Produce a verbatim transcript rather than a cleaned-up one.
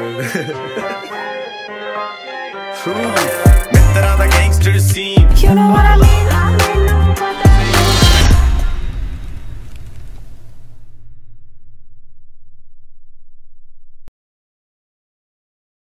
Mister the gangster scene. You know what I mean? I mean